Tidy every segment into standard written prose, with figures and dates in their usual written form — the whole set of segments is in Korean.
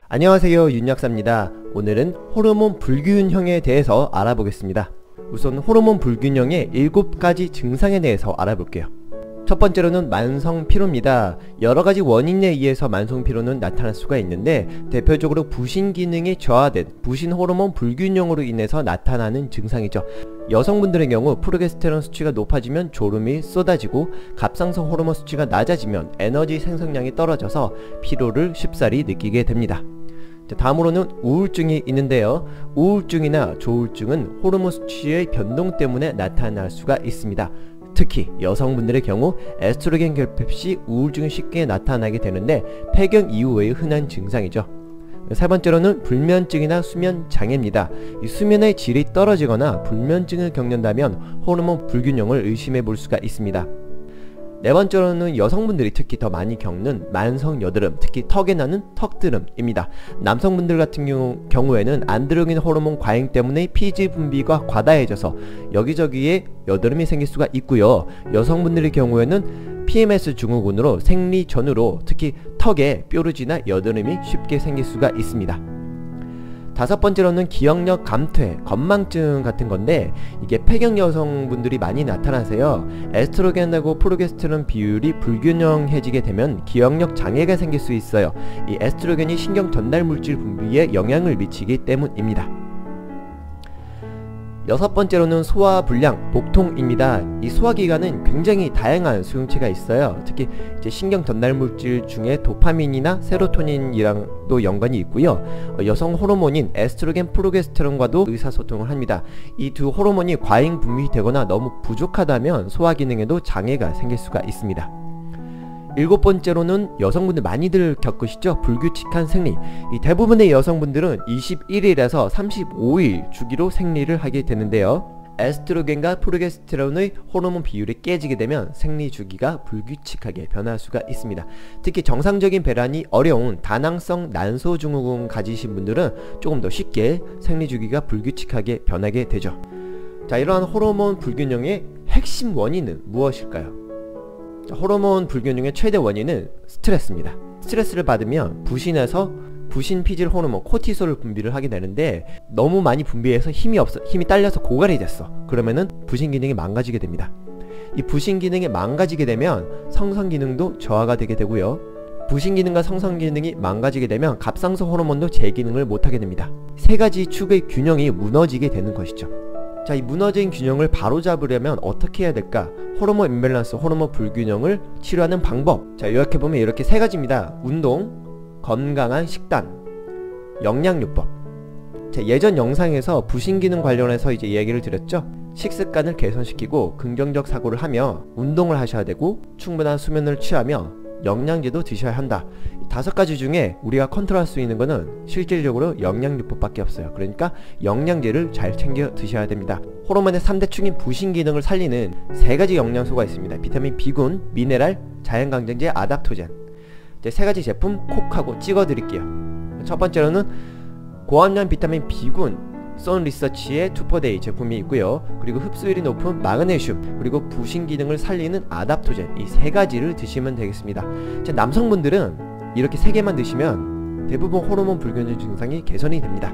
안녕하세요, 윤약사입니다. 오늘은 호르몬 불균형에 대해서 알아보겠습니다. 우선 호르몬 불균형의 7가지 증상에 대해서 알아볼게요. 첫 번째로는 만성 피로입니다. 여러가지 원인에 의해서 만성 피로는 나타날 수가 있는데 대표적으로 부신 기능이 저하된 부신 호르몬 불균형으로 인해서 나타나는 증상이죠. 여성분들의 경우 프로게스테론 수치가 높아지면 졸음이 쏟아지고 갑상선 호르몬 수치가 낮아지면 에너지 생성량이 떨어져서 피로를 쉽사리 느끼게 됩니다. 다음으로는 우울증이 있는데요. 우울증이나 조울증은 호르몬 수치의 변동 때문에 나타날 수가 있습니다. 특히 여성분들의 경우 에스트로겐 결핍 시 우울증이 쉽게 나타나게 되는데 폐경 이후의 흔한 증상이죠. 세 번째로는 불면증이나 수면장애입니다. 이 수면의 질이 떨어지거나 불면증을 겪는다면 호르몬 불균형을 의심해 볼 수가 있습니다. 네 번째로는 여성분들이 특히 더 많이 겪는 만성 여드름, 특히 턱에 나는 턱드름입니다. 남성분들 같은 경우에는 안드로겐 호르몬 과잉 때문에 피지 분비가 과다해져서 여기저기에 여드름이 생길 수가 있고요. 여성분들의 경우에는 PMS 증후군으로 생리 전후로 특히 턱에 뾰루지나 여드름이 쉽게 생길 수가 있습니다. 다섯 번째로는 기억력 감퇴, 건망증 같은 건데 이게 폐경 여성분들이 많이 나타나세요. 에스트로겐하고 프로게스테론 비율이 불균형해지게 되면 기억력 장애가 생길 수 있어요. 이 에스트로겐이 신경 전달 물질 분비에 영향을 미치기 때문입니다. 여섯 번째로는 소화불량, 복통입니다. 이 소화기관은 굉장히 다양한 수용체가 있어요. 특히 이제 신경 전달 물질 중에 도파민이나 세로토닌이랑도 연관이 있고요. 여성 호르몬인 에스트로겐, 프로게스테론과도 의사소통을 합니다. 이 두 호르몬이 과잉 분비되거나 너무 부족하다면 소화 기능에도 장애가 생길 수가 있습니다. 일곱 번째로는 여성분들 많이들 겪으시죠? 불규칙한 생리. 이 대부분의 여성분들은 21일에서 35일 주기로 생리를 하게 되는데요. 에스트로겐과 프로게스테론의 호르몬 비율이 깨지게 되면 생리 주기가 불규칙하게 변할 수가 있습니다. 특히 정상적인 배란이 어려운 다낭성 난소 증후군 가지신 분들은 조금 더 쉽게 생리 주기가 불규칙하게 변하게 되죠. 자, 이러한 호르몬 불균형의 핵심 원인은 무엇일까요? 호르몬 불균형의 최대 원인은 스트레스입니다. 스트레스를 받으면 부신에서 부신 피질 호르몬 코티솔을 분비를 하게 되는데 너무 많이 분비해서 힘이 딸려서 고갈이 됐어. 그러면은 부신 기능이 망가지게 됩니다. 이 부신 기능이 망가지게 되면 성성 기능도 저하가 되게 되고요. 부신 기능과 성성 기능이 망가지게 되면 갑상선 호르몬도 제 기능을 못하게 됩니다. 세 가지 축의 균형이 무너지게 되는 것이죠. 자, 이 무너진 균형을 바로잡으려면 어떻게 해야 될까? 호르몬 임밸런스, 호르몬 불균형을 치료하는 방법. 자, 요약해보면 이렇게 세 가지입니다. 운동, 건강한 식단, 영양요법. 자, 예전 영상에서 부신기능 관련해서 이제 얘기를 드렸죠. 식습관을 개선시키고 긍정적 사고를 하며 운동을 하셔야 되고 충분한 수면을 취하며 영양제도 드셔야 한다. 5가지 중에 우리가 컨트롤할 수 있는 거는 실질적으로 영양요법밖에 없어요. 그러니까 영양제를 잘 챙겨 드셔야 됩니다. 호르몬의 3대 축인 부신 기능을 살리는 3가지 영양소가 있습니다. 비타민 B군, 미네랄, 자연강장제, 아닥토젠. 이제 3가지 제품 콕하고 찍어 드릴게요. 첫 번째로는 고함량 비타민 B군 썬리서치의 투퍼데이 제품이 있고요. 그리고 흡수율이 높은 마그네슘, 그리고 부신 기능을 살리는 아답토젠, 이 3가지를 드시면 되겠습니다. 남성분들은 이렇게 3개만 드시면 대부분 호르몬 불균형 증상이 개선이 됩니다.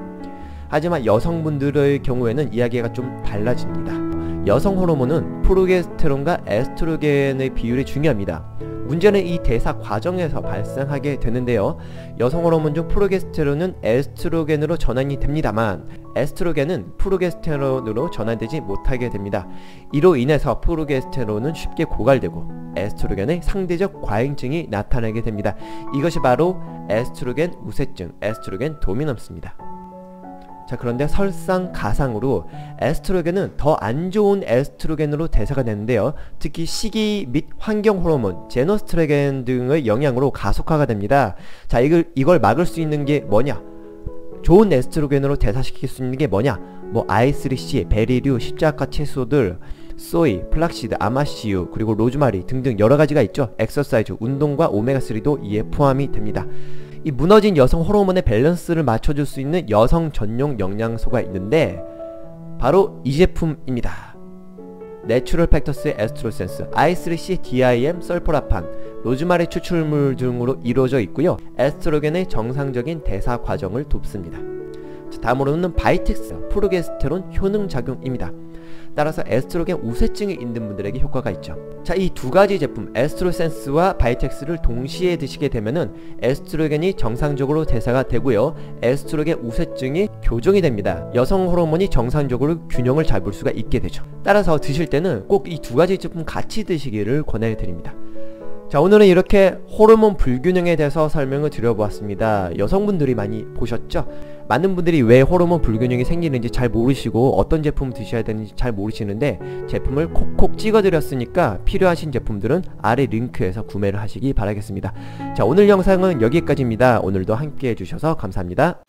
하지만 여성분들의 경우에는 이야기가 좀 달라집니다. 여성 호르몬은 프로게스테론과 에스트로겐의 비율이 중요합니다. 문제는 이 대사 과정에서 발생하게 되는데요. 여성 호르몬 중 프로게스테론은 에스트로겐으로 전환이 됩니다만 에스트로겐은 프로게스테론으로 전환되지 못하게 됩니다. 이로 인해서 프로게스테론은 쉽게 고갈되고 에스트로겐의 상대적 과잉증이 나타나게 됩니다. 이것이 바로 에스트로겐 우세증, 에스트로겐 도미넌스입니다. 자, 그런데 설상가상으로 에스트로겐은 더 안 좋은 에스트로겐으로 대사가 되는데요. 특히 식이 및 환경 호르몬, 제노스트로겐 등의 영향으로 가속화가 됩니다. 자, 이걸 막을 수 있는 게 뭐냐? 좋은 에스트로겐으로 대사시킬 수 있는 게 뭐냐? I3C, 베리류, 십자가 채소들, 소이, 플락시드, 아마씨유, 그리고 로즈마리 등등 여러가지가 있죠. 엑서사이즈, 운동과 오메가3도 이에 포함이 됩니다. 이 무너진 여성 호르몬의 밸런스를 맞춰줄 수 있는 여성 전용 영양소가 있는데 바로 이 제품입니다. 내추럴 팩터스의 에스트로센스, I3C DIM 설포라판, 로즈마리 추출물 등으로 이루어져 있고요. 에스트로겐의 정상적인 대사 과정을 돕습니다. 자, 다음으로는 바이텍스, 프로게스테론 효능작용입니다. 따라서 에스트로겐 우세증이 있는 분들에게 효과가 있죠. 자, 이 두 가지 제품 에스트로센스와 바이텍스를 동시에 드시게 되면은 에스트로겐이 정상적으로 대사가 되고요, 에스트로겐 우세증이 교정이 됩니다. 여성 호르몬이 정상적으로 균형을 잡을 수가 있게 되죠. 따라서 드실 때는 꼭 이 두 가지 제품 같이 드시기를 권해드립니다. 자, 오늘은 이렇게 호르몬 불균형에 대해서 설명을 드려보았습니다. 여성분들이 많이 보셨죠? 많은 분들이 왜 호르몬 불균형이 생기는지 잘 모르시고 어떤 제품 드셔야 되는지 잘 모르시는데 제품을 콕콕 찍어드렸으니까 필요하신 제품들은 아래 링크에서 구매를 하시기 바라겠습니다. 자, 오늘 영상은 여기까지입니다. 오늘도 함께 해주셔서 감사합니다.